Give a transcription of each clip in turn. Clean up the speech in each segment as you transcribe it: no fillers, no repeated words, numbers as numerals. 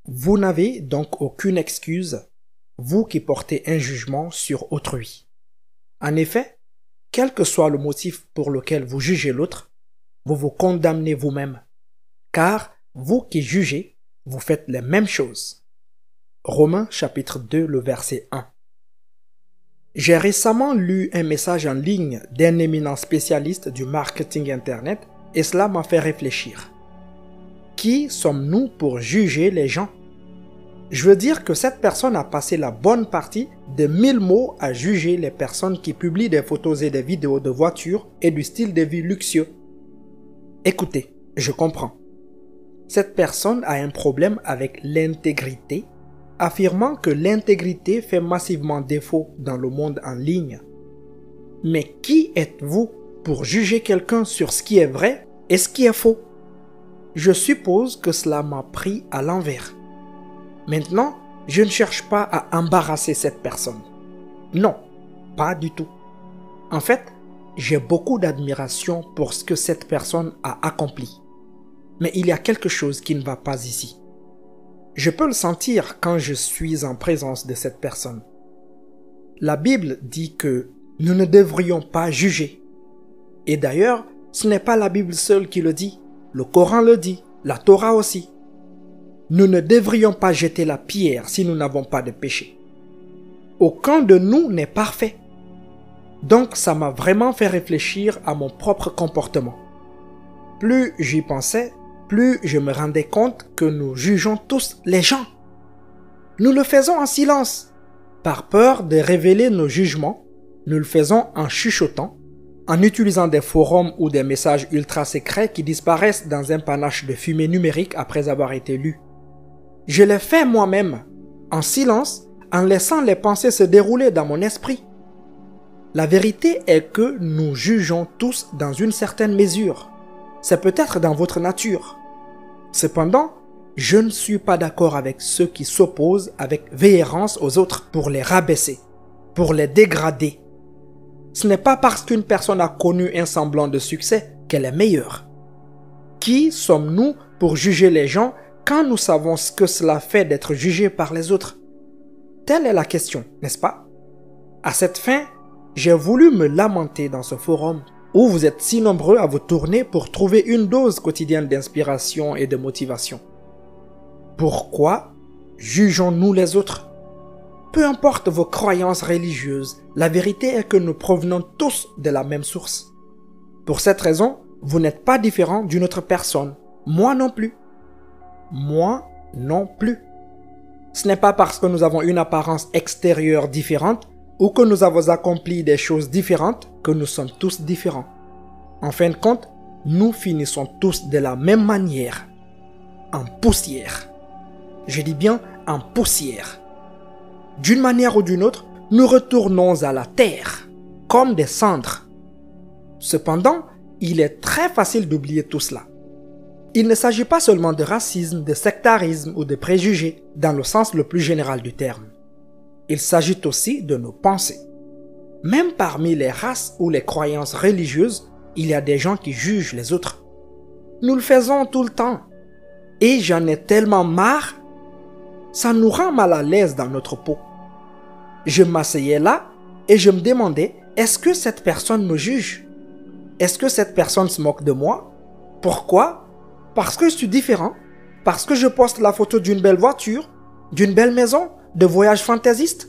Vous n'avez donc aucune excuse, vous qui portez un jugement sur autrui. En effet, quel que soit le motif pour lequel vous jugez l'autre, vous vous condamnez vous-même, car vous qui jugez, vous faites les mêmes choses. Romains chapitre 2, le verset 1. J'ai récemment lu un message en ligne d'un éminent spécialiste du marketing Internet et cela m'a fait réfléchir. Qui sommes-nous pour juger les gens? Je veux dire que cette personne a passé la bonne partie de 1000 mots à juger les personnes qui publient des photos et des vidéos de voitures et du style de vie luxueux. Écoutez, je comprends. Cette personne a un problème avec l'intégrité, affirmant que l'intégrité fait massivement défaut dans le monde en ligne. Mais qui êtes-vous pour juger quelqu'un sur ce qui est vrai et ce qui est faux? Je suppose que cela m'a pris à l'envers. Maintenant, je ne cherche pas à embarrasser cette personne. Non, pas du tout. En fait, j'ai beaucoup d'admiration pour ce que cette personne a accompli. Mais il y a quelque chose qui ne va pas ici. Je peux le sentir quand je suis en présence de cette personne. La Bible dit que nous ne devrions pas juger. Et d'ailleurs, ce n'est pas la Bible seule qui le dit. Le Coran le dit, la Torah aussi. Nous ne devrions pas jeter la pierre si nous n'avons pas de péché. Aucun de nous n'est parfait. Donc ça m'a vraiment fait réfléchir à mon propre comportement. Plus j'y pensais, plus je me rendais compte que nous jugeons tous les gens. Nous le faisons en silence. Par peur de révéler nos jugements, nous le faisons en chuchotant, en utilisant des forums ou des messages ultra secrets qui disparaissent dans un panache de fumée numérique après avoir été lus. Je l'ai fait moi-même, en silence, en laissant les pensées se dérouler dans mon esprit. La vérité est que nous jugeons tous dans une certaine mesure. C'est peut-être dans votre nature. Cependant, je ne suis pas d'accord avec ceux qui s'opposent avec véhérence aux autres pour les rabaisser, pour les dégrader. Ce n'est pas parce qu'une personne a connu un semblant de succès qu'elle est meilleure. Qui sommes-nous pour juger les gens quand nous savons ce que cela fait d'être jugé par les autres? Telle est la question, n'est-ce pas? À cette fin, j'ai voulu me lamenter dans ce forum où vous êtes si nombreux à vous tourner pour trouver une dose quotidienne d'inspiration et de motivation. Pourquoi jugeons-nous les autres? Peu importe vos croyances religieuses, la vérité est que nous provenons tous de la même source. Pour cette raison, vous n'êtes pas différent d'une autre personne. Moi non plus. Moi non plus. Ce n'est pas parce que nous avons une apparence extérieure différente ou que nous avons accompli des choses différentes que nous sommes tous différents. En fin de compte, nous finissons tous de la même manière. En poussière. Je dis bien en poussière. D'une manière ou d'une autre, nous retournons à la terre, comme des cendres. Cependant, il est très facile d'oublier tout cela. Il ne s'agit pas seulement de racisme, de sectarisme ou de préjugés, dans le sens le plus général du terme. Il s'agit aussi de nos pensées. Même parmi les races ou les croyances religieuses, il y a des gens qui jugent les autres. Nous le faisons tout le temps. Et j'en ai tellement marre, ça nous rend mal à l'aise dans notre peau. Je m'asseyais là et je me demandais, est-ce que cette personne me juge? Est-ce que cette personne se moque de moi? Pourquoi? Parce que je suis différent? Parce que je poste la photo d'une belle voiture, d'une belle maison, de voyages fantaisistes?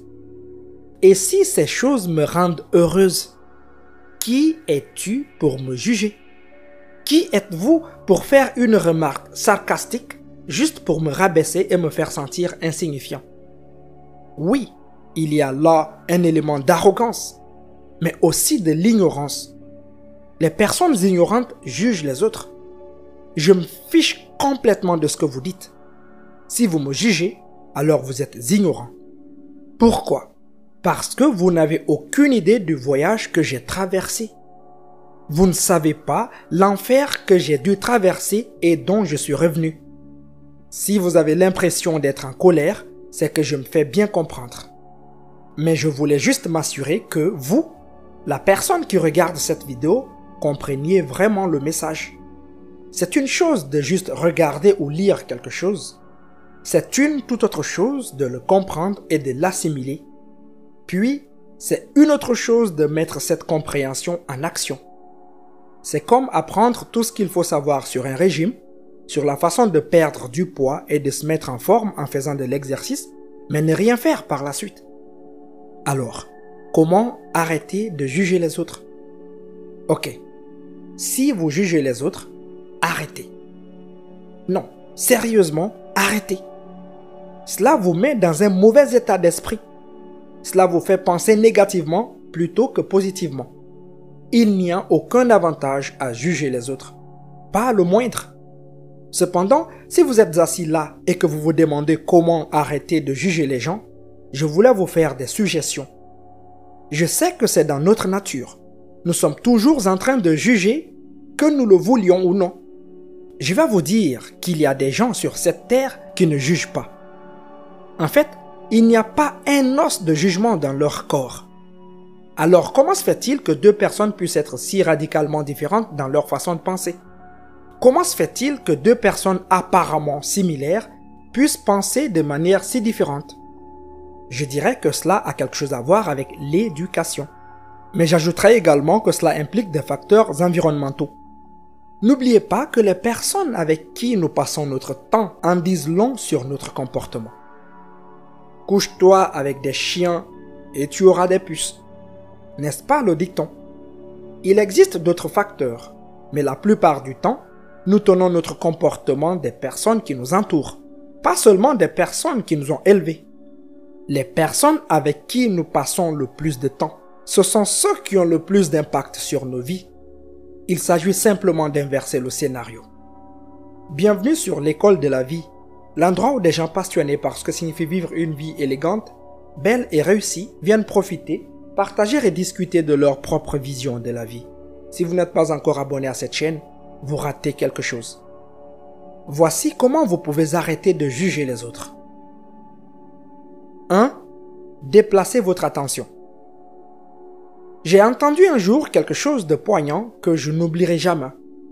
Et si ces choses me rendent heureuse, qui es-tu pour me juger? Qui êtes-vous pour faire une remarque sarcastique juste pour me rabaisser et me faire sentir insignifiant? Oui, il y a là un élément d'arrogance, mais aussi de l'ignorance. Les personnes ignorantes jugent les autres. Je me fiche complètement de ce que vous dites. Si vous me jugez, alors vous êtes ignorant. Pourquoi? Parce que vous n'avez aucune idée du voyage que j'ai traversé. Vous ne savez pas l'enfer que j'ai dû traverser et dont je suis revenu. Si vous avez l'impression d'être en colère, c'est que je me fais bien comprendre. Mais je voulais juste m'assurer que vous, la personne qui regarde cette vidéo, compreniez vraiment le message. C'est une chose de juste regarder ou lire quelque chose. C'est une toute autre chose de le comprendre et de l'assimiler. Puis, c'est une autre chose de mettre cette compréhension en action. C'est comme apprendre tout ce qu'il faut savoir sur un régime, sur la façon de perdre du poids et de se mettre en forme en faisant de l'exercice, mais ne rien faire par la suite. Alors, comment arrêter de juger les autres? Ok, si vous jugez les autres, arrêtez. Non, sérieusement, arrêtez. Cela vous met dans un mauvais état d'esprit. Cela vous fait penser négativement plutôt que positivement. Il n'y a aucun avantage à juger les autres. Pas le moindre. Cependant, si vous êtes assis là et que vous vous demandez comment arrêter de juger les gens, je voulais vous faire des suggestions. Je sais que c'est dans notre nature. Nous sommes toujours en train de juger, que nous le voulions ou non. Je vais vous dire qu'il y a des gens sur cette terre qui ne jugent pas. En fait, il n'y a pas un os de jugement dans leur corps. Alors comment se fait-il que deux personnes puissent être si radicalement différentes dans leur façon de penser? Comment se fait-il que deux personnes apparemment similaires puissent penser de manière si différente? Je dirais que cela a quelque chose à voir avec l'éducation. Mais j'ajouterais également que cela implique des facteurs environnementaux. N'oubliez pas que les personnes avec qui nous passons notre temps en disent long sur notre comportement. Couche-toi avec des chiens et tu auras des puces. N'est-ce pas le dicton? Il existe d'autres facteurs, mais la plupart du temps, nous tenons notre comportement des personnes qui nous entourent, pas seulement des personnes qui nous ont élevés. Les personnes avec qui nous passons le plus de temps, ce sont ceux qui ont le plus d'impact sur nos vies. Il s'agit simplement d'inverser le scénario. Bienvenue sur l'école de la vie, l'endroit où des gens passionnés par ce que signifie vivre une vie élégante, belle et réussie viennent profiter, partager et discuter de leur propre vision de la vie. Si vous n'êtes pas encore abonné à cette chaîne, vous ratez quelque chose. Voici comment vous pouvez arrêter de juger les autres. 1. Déplacez votre attention. J'ai entendu un jour quelque chose de poignant que je n'oublierai jamais.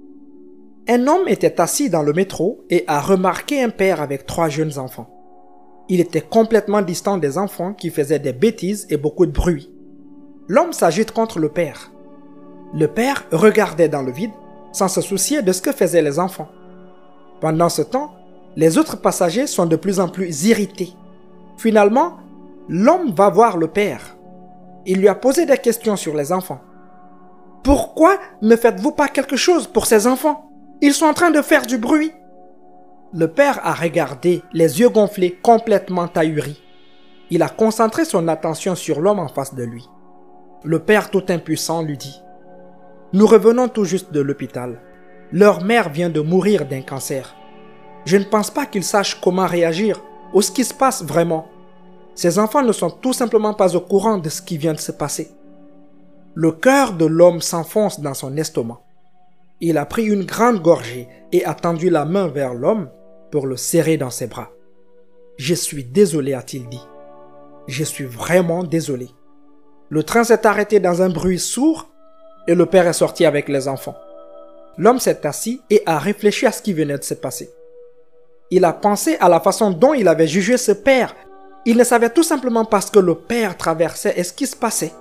Un homme était assis dans le métro et a remarqué un père avec 3 jeunes enfants. Il était complètement distant des enfants qui faisaient des bêtises et beaucoup de bruit. L'homme s'agite contre le père. Le père regardait dans le vide sans se soucier de ce que faisaient les enfants. Pendant ce temps, les autres passagers sont de plus en plus irrités. Finalement, l'homme va voir le père. Il lui a posé des questions sur les enfants. « Pourquoi ne faites-vous pas quelque chose pour ces enfants? Ils sont en train de faire du bruit. » Le père a regardé, les yeux gonflés, complètement ahuri. Il a concentré son attention sur l'homme en face de lui. Le père tout impuissant lui dit « Nous revenons tout juste de l'hôpital. Leur mère vient de mourir d'un cancer. Je ne pense pas qu'ils sachent comment réagir ou ce qui se passe vraiment. Ces enfants ne sont tout simplement pas au courant de ce qui vient de se passer. » Le cœur de l'homme s'enfonce dans son estomac. Il a pris une grande gorgée et a tendu la main vers l'homme pour le serrer dans ses bras. « Je suis désolé, a-t-il dit. Je suis vraiment désolé. » Le train s'est arrêté dans un bruit sourd et le père est sorti avec les enfants. L'homme s'est assis et a réfléchi à ce qui venait de se passer. Il a pensé à la façon dont il avait jugé ce père. Il ne savait tout simplement pas ce que le père traversait et ce qui se passait.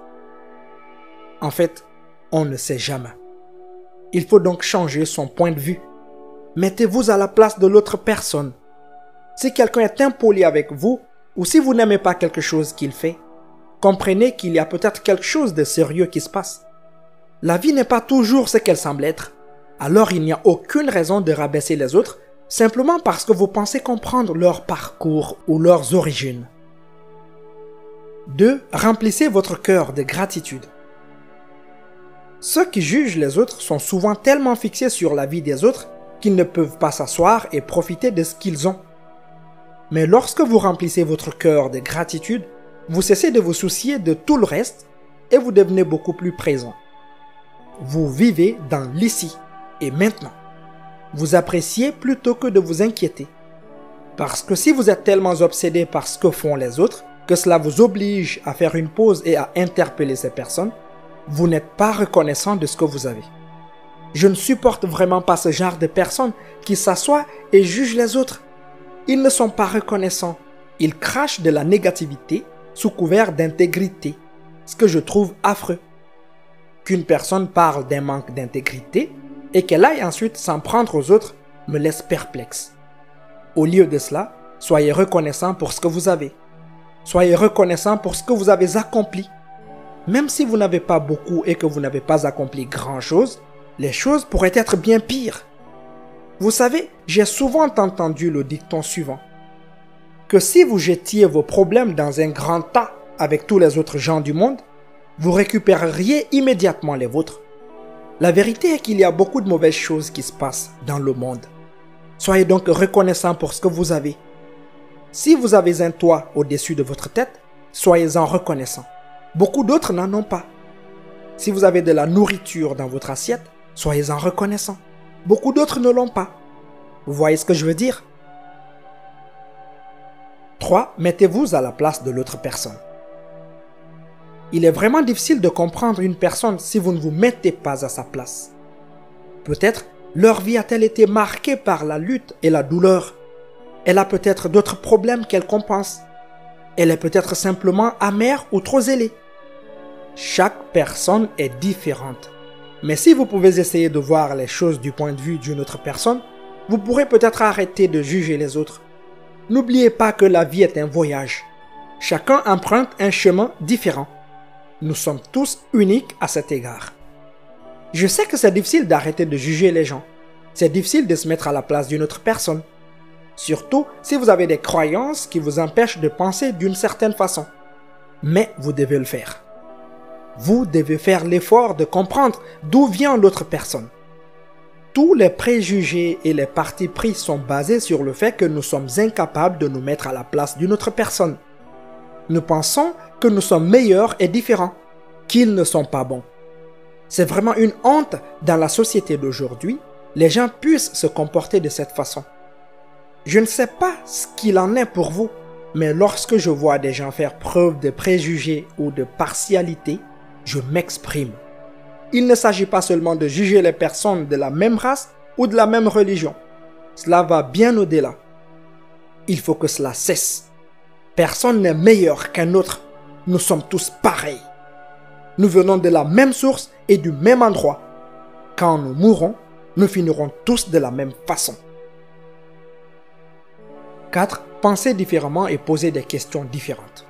En fait, on ne sait jamais. Il faut donc changer son point de vue. Mettez-vous à la place de l'autre personne. Si quelqu'un est impoli avec vous, ou si vous n'aimez pas quelque chose qu'il fait, comprenez qu'il y a peut-être quelque chose de sérieux qui se passe. La vie n'est pas toujours ce qu'elle semble être. Alors il n'y a aucune raison de rabaisser les autres simplement parce que vous pensez comprendre leur parcours ou leurs origines. 2. Remplissez votre cœur de gratitude. Ceux qui jugent les autres sont souvent tellement fixés sur la vie des autres qu'ils ne peuvent pas s'asseoir et profiter de ce qu'ils ont. Mais lorsque vous remplissez votre cœur de gratitude, vous cessez de vous soucier de tout le reste et vous devenez beaucoup plus présent. Vous vivez dans l'ici et maintenant. Vous appréciez plutôt que de vous inquiéter. Parce que si vous êtes tellement obsédé par ce que font les autres, que cela vous oblige à faire une pause et à interpeller ces personnes, vous n'êtes pas reconnaissant de ce que vous avez. Je ne supporte vraiment pas ce genre de personnes qui s'assoient et jugent les autres. Ils ne sont pas reconnaissants. Ils crachent de la négativité sous couvert d'intégrité, ce que je trouve affreux. Qu'une personne parle d'un manque d'intégrité et qu'elle aille ensuite s'en prendre aux autres me laisse perplexe. Au lieu de cela, soyez reconnaissant pour ce que vous avez. Soyez reconnaissant pour ce que vous avez accompli. Même si vous n'avez pas beaucoup et que vous n'avez pas accompli grand-chose, les choses pourraient être bien pires. Vous savez, j'ai souvent entendu le dicton suivant, que si vous jetiez vos problèmes dans un grand tas avec tous les autres gens du monde, vous récupéreriez immédiatement les vôtres. La vérité est qu'il y a beaucoup de mauvaises choses qui se passent dans le monde. Soyez donc reconnaissant pour ce que vous avez. Si vous avez un toit au-dessus de votre tête, soyez-en reconnaissant. Beaucoup d'autres n'en ont pas. Si vous avez de la nourriture dans votre assiette, soyez-en reconnaissant. Beaucoup d'autres ne l'ont pas. Vous voyez ce que je veux dire? 3. Mettez-vous à la place de l'autre personne. Il est vraiment difficile de comprendre une personne si vous ne vous mettez pas à sa place. Peut-être leur vie a-t-elle été marquée par la lutte et la douleur. Elle a peut-être d'autres problèmes qu'elle compense. Elle est peut-être simplement amère ou trop zélée. Chaque personne est différente. Mais si vous pouvez essayer de voir les choses du point de vue d'une autre personne, vous pourrez peut-être arrêter de juger les autres. N'oubliez pas que la vie est un voyage. Chacun emprunte un chemin différent. Nous sommes tous uniques à cet égard. Je sais que c'est difficile d'arrêter de juger les gens. C'est difficile de se mettre à la place d'une autre personne. Surtout si vous avez des croyances qui vous empêchent de penser d'une certaine façon. Mais vous devez le faire. Vous devez faire l'effort de comprendre d'où vient l'autre personne. Tous les préjugés et les partis pris sont basés sur le fait que nous sommes incapables de nous mettre à la place d'une autre personne. Nous pensons que nous sommes meilleurs et différents, qu'ils ne sont pas bons. C'est vraiment une honte dans la société d'aujourd'hui, les gens puissent se comporter de cette façon. Je ne sais pas ce qu'il en est pour vous, mais lorsque je vois des gens faire preuve de préjugés ou de partialité, je m'exprime. Il ne s'agit pas seulement de juger les personnes de la même race ou de la même religion. Cela va bien au-delà. Il faut que cela cesse. Personne n'est meilleur qu'un autre. Nous sommes tous pareils. Nous venons de la même source et du même endroit. Quand nous mourrons, nous finirons tous de la même façon. 4. Pensez différemment et posez des questions différentes.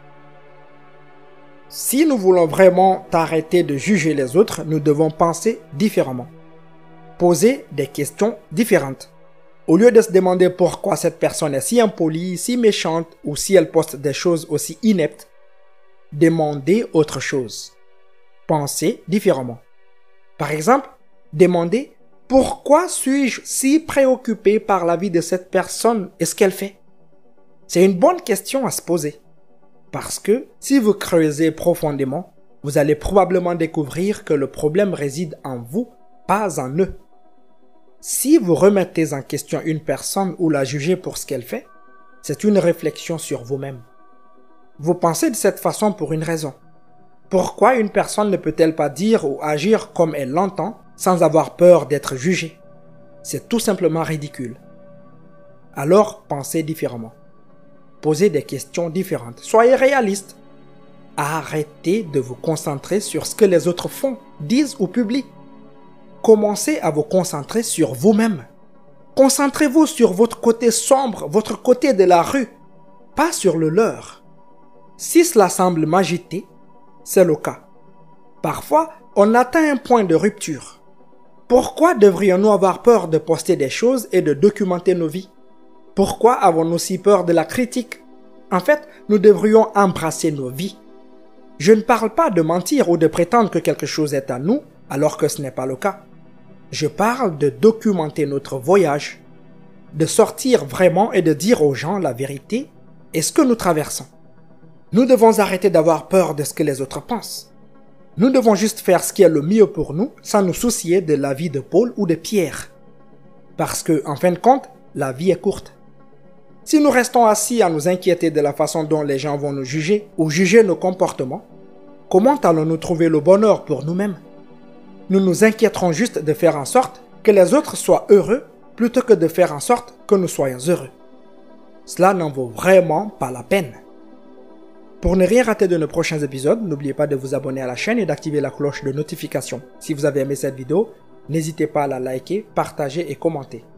Si nous voulons vraiment arrêter de juger les autres, nous devons penser différemment. Poser des questions différentes. Au lieu de se demander pourquoi cette personne est si impolie, si méchante ou si elle poste des choses aussi ineptes, demandez autre chose. Pensez différemment. Par exemple, demandez pourquoi suis-je si préoccupé par la vie de cette personne et ce qu'elle fait? C'est une bonne question à se poser. Parce que si vous creusez profondément, vous allez probablement découvrir que le problème réside en vous, pas en eux. Si vous remettez en question une personne ou la jugez pour ce qu'elle fait, c'est une réflexion sur vous-même. Vous pensez de cette façon pour une raison. Pourquoi une personne ne peut-elle pas dire ou agir comme elle l'entend sans avoir peur d'être jugée? C'est tout simplement ridicule. Alors pensez différemment. Posez des questions différentes. Soyez réaliste. Arrêtez de vous concentrer sur ce que les autres font, disent ou publient. Commencez à vous concentrer sur vous-même. Concentrez-vous sur votre côté sombre, votre côté de la rue, pas sur le leur. Si cela semble m'agiter, c'est le cas. Parfois, on atteint un point de rupture. Pourquoi devrions-nous avoir peur de poster des choses et de documenter nos vies? Pourquoi avons-nous si peur de la critique? En fait, nous devrions embrasser nos vies. Je ne parle pas de mentir ou de prétendre que quelque chose est à nous, alors que ce n'est pas le cas. Je parle de documenter notre voyage, de sortir vraiment et de dire aux gens la vérité et ce que nous traversons. Nous devons arrêter d'avoir peur de ce que les autres pensent. Nous devons juste faire ce qui est le mieux pour nous sans nous soucier de la vie de Paul ou de Pierre. Parce que, en fin de compte, la vie est courte. Si nous restons assis à nous inquiéter de la façon dont les gens vont nous juger ou juger nos comportements, comment allons-nous trouver le bonheur pour nous-mêmes? Nous nous inquiéterons juste de faire en sorte que les autres soient heureux plutôt que de faire en sorte que nous soyons heureux. Cela n'en vaut vraiment pas la peine. Pour ne rien rater de nos prochains épisodes, n'oubliez pas de vous abonner à la chaîne et d'activer la cloche de notification. Si vous avez aimé cette vidéo, n'hésitez pas à la liker, partager et commenter.